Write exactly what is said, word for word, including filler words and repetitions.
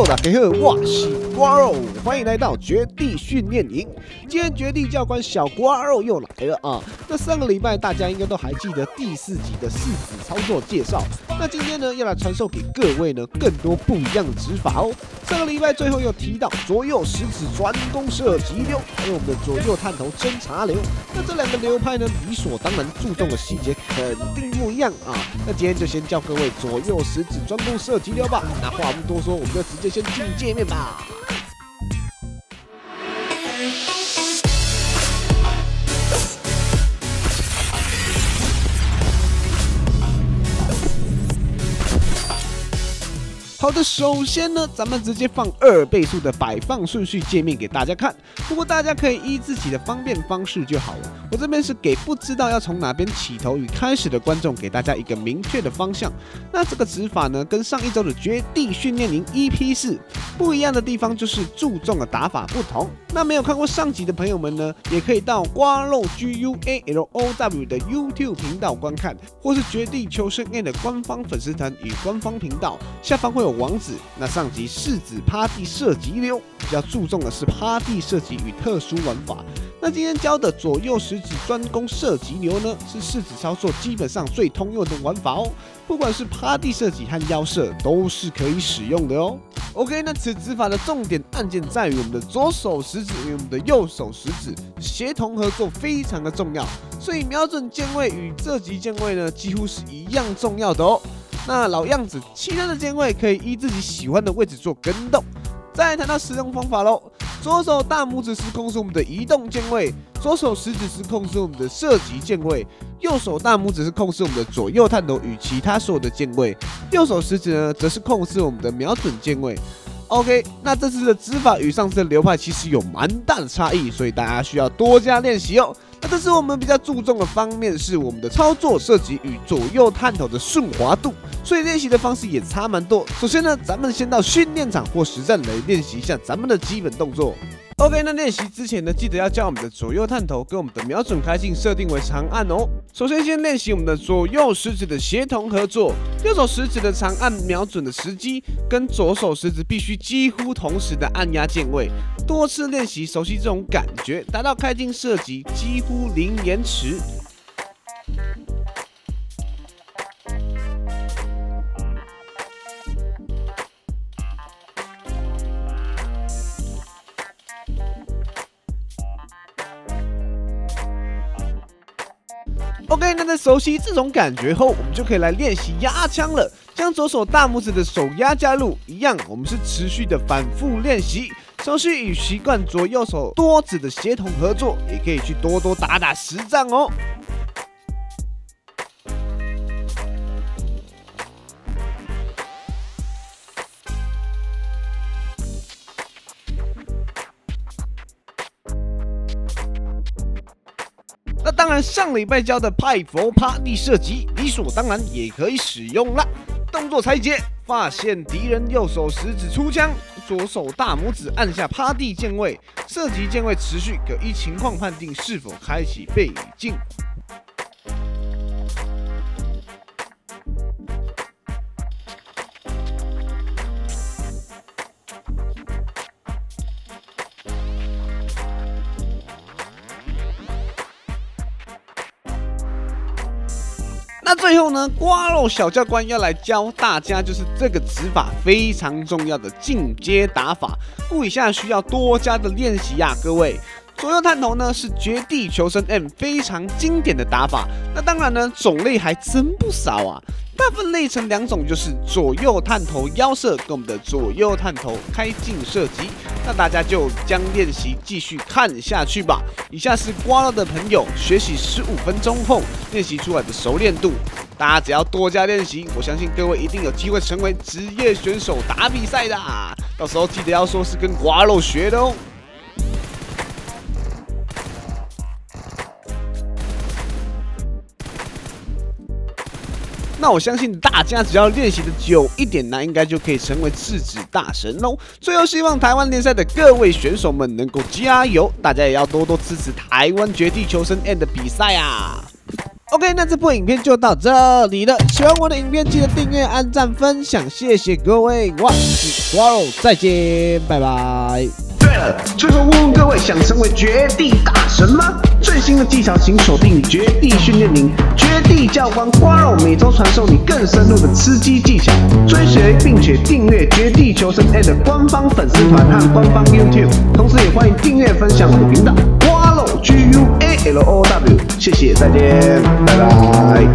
大家好，我是瓜肉，欢迎来到绝地训练营。今天绝地教官小瓜肉又来了啊！那上个礼拜大家应该都还记得第四集的四指操作介绍，那今天呢要来传授给各位呢更多不一样的指法哦。上个礼拜最后又提到左右食指专攻射击流，还有我们的左右探头侦查流。那这两个流派呢，理所当然注重的细节肯定不一样啊。那今天就先教各位左右食指专攻射击流吧。那话不多说，我们就直接先进界面吧。好的，首先呢，咱们直接放二倍速的摆放顺序界面给大家看。不过大家可以依自己的方便方式就好了。我这边是给不知道要从哪边起头与开始的观众，给大家一个明确的方向。那这个指法呢，跟上一周的绝地训练营 E P 四不一样的地方就是注重的打法不同。那没有看过上集的朋友们呢，也可以到瓜肉 G U A L O W 的 YouTube 频道观看，或是绝地求生 N 的官方粉丝团与官方频道，下方会有网址。那上集四指趴地射击流比较注重的是趴地射击与特殊玩法。那今天教的左右食指专攻射击流呢，是四指操作基本上最通用的玩法哦。不管是趴地射击和腰射都是可以使用的哦。OK， 那此指法的重点按键在于我们的左手食指与我们的右手食指协同合作非常的重要，所以瞄准键位与射击键位呢几乎是一样重要的哦。那老样子，其他的键位可以依自己喜欢的位置做跟动。再来谈到使用方法喽，左手大拇指是控制我们的移动键位，左手食指是控制我们的射击键位，右手大拇指是控制我们的左右探头与其他所有的键位，右手食指呢则是控制我们的瞄准键位。OK， 那这次的指法与上次的流派其实有蛮大的差异，所以大家需要多加练习哦。那这次我们比较注重的方面是我们的操作射击与左右探头的顺滑度，所以练习的方式也差蛮多。首先呢，咱们先到训练场或实战来练习一下咱们的基本动作。OK， 那练习之前呢，记得要将我们的左右探头跟我们的瞄准开镜设定为长按哦。首先先练习我们的左右食指的协同合作，右手食指的长按瞄准的时机，跟左手食指必须几乎同时的按压键位。多次练习，熟悉这种感觉，达到开镜射击几乎零延迟。OK， 那在熟悉这种感觉后，我们就可以来练习压枪了。将左手大拇指的手压加入，一样，我们是持续的反复练习，熟悉与习惯左右手多指的协同合作，也可以去多多打打实战哦。那当然，上礼拜教的派佛趴地射击，理所当然也可以使用啦。动作拆解，发现敌人右手食指出枪，左手大拇指按下趴地键位，射击键位持续，可依情况判定是否开启背镜。那最后呢，瓜肉小教官要来教大家，就是这个指法非常重要的进阶打法，故以下需要多加的练习呀、啊，各位。左右探头呢是绝地求生 M 非常经典的打法，那当然呢种类还真不少啊。大分类成两种，就是左右探头腰射跟我们的左右探头开镜射击。那大家就将练习继续看下去吧。以下是瓜肉的朋友学习十五分钟后练习出来的熟练度，大家只要多加练习，我相信各位一定有机会成为职业选手打比赛的。到时候记得要说是跟瓜肉学的哦。那我相信大家只要练习的久一点呢，应该就可以成为制止大神喽。最后希望台湾联赛的各位选手们能够加油，大家也要多多支持台湾绝地求生 N 的比赛啊！ OK， 那这部影片就到这里了。喜欢我的影片，记得订阅、按赞、分享，谢谢各位。我是 Guaro， 再见，拜拜。对了，最后问问各位，想成为绝地大神吗？最新的技巧，请锁定绝地训练营，绝地教官 Guaro 每周传授你更深入的吃鸡技巧。追随并且订阅绝地求生 A 的官方粉丝团和官方 YouTube， 同时也欢迎订阅分享我的频道 Guaro G U A L O W。谢谢，再见，拜拜。